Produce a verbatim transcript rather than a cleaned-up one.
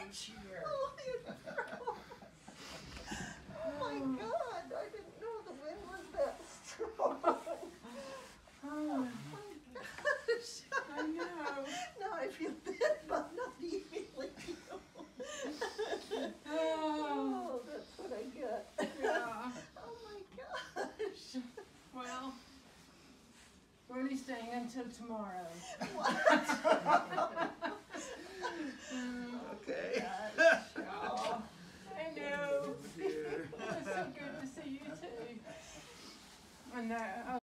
cheer. Oh, oh my God, I didn't know the wind was that strong. Oh my gosh. I know. Now I feel bad about not emailing you. Oh, that's what I got. Yeah. Oh my gosh. Well, we're only staying until tomorrow. What? Okay. Oh, I know. It was so good to see you too. And uh,